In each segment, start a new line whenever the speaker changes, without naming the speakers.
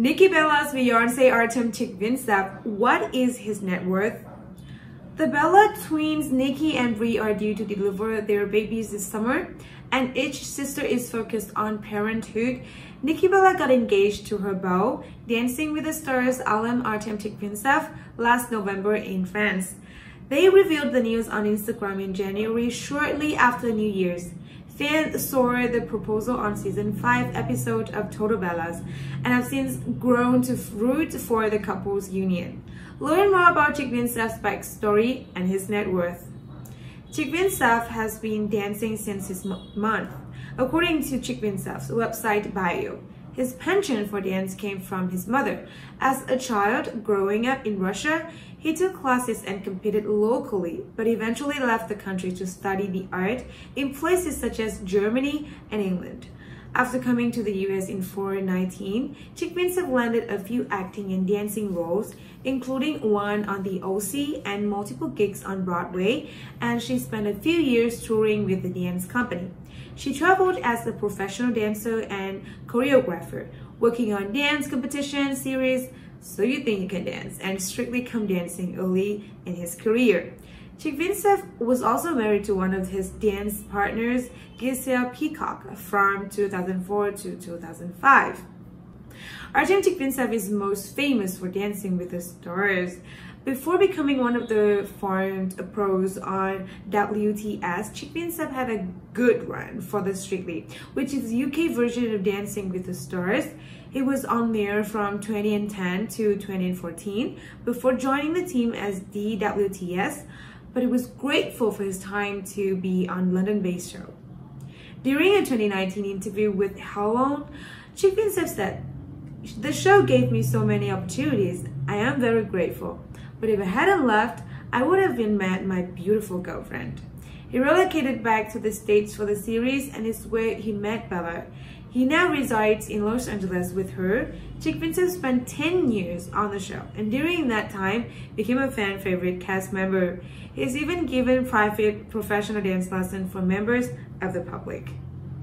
Nikki Bella's fiancé Artem Chikvintsev, what is his net worth? The Bella twins, Nikki and Brie, are due to deliver their babies this summer, and each sister is focused on parenthood. Nikki Bella got engaged to her beau, Dancing with the Stars alum Artem Chikvintsev, last November in France. They revealed the news on Instagram in January, shortly after New Year's. Fans saw the proposal on season 5 episode of Total Bellas and have since grown to root for the couple's union. Learn more about Chikvintsev's backstory and his net worth. Chikvintsev has been dancing since his month. According to Chikvintsev's website bio, his penchant for dance came from his mother. As a child growing up in Russia, he took classes and competed locally, but eventually left the country to study the art in places such as Germany and England. After coming to the US in 2019, Chikvintsev landed a few acting and dancing roles, including one on the OC and multiple gigs on Broadway, and she spent a few years touring with the dance company. She traveled as a professional dancer and choreographer, working on dance competition series So You Think You Can Dance and Strictly Come Dancing early in his career. Chikvintsev was also married to one of his dance partners, Giselle Peacock, from 2004 to 2005. Artem Chikvintsev is most famous for Dancing with the Stars. Before becoming one of the farmed pros on WTS, Chikvintsev had a good run for the Strictly, which is the UK version of Dancing with the Stars. He was on there from 2010 to 2014 before joining the team as DWTS, but he was grateful for his time to be on London-based show. During a 2019 interview with Hello, Chikvintsev said, "The show gave me so many opportunities. I am very grateful. But if I hadn't left, I would have been met my beautiful girlfriend." He relocated back to the States for the series and is where he met Bella. He now resides in Los Angeles with her. Chikvintsev spent 10 years on the show and during that time became a fan favorite cast member. He's even given private professional dance lessons for members of the public.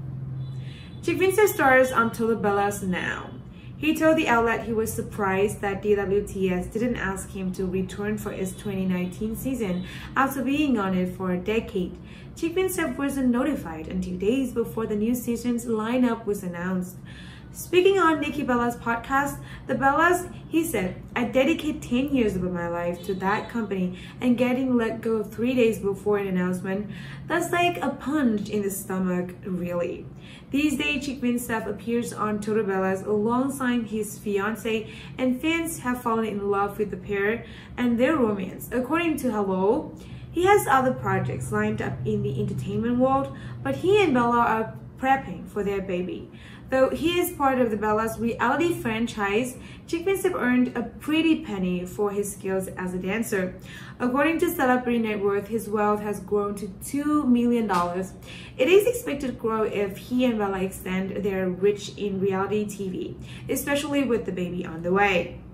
Chikvintsev stars on Total Bellas now. He told the outlet he was surprised that DWTS didn't ask him to return for his 2019 season after being on it for a decade. Chikvintsev wasn't notified until days before the new season's lineup was announced. Speaking on Nikki Bella's podcast, The Bellas, he said, "I dedicate 10 years of my life to that company, and getting let go 3 days before an announcement, that's like a punch in the stomach, really." These days, Chikvintsev appears on Total Bellas alongside his fiancée, and fans have fallen in love with the pair and their romance. According to Hello, he has other projects lined up in the entertainment world, but he and Bella are prepping for their baby. Though he is part of the Bella's reality franchise, Chikvintsev earned a pretty penny for his skills as a dancer. According to Celebrity Net Worth, his wealth has grown to $2 million. It is expected to grow if he and Bella extend their reach in reality TV, especially with the baby on the way.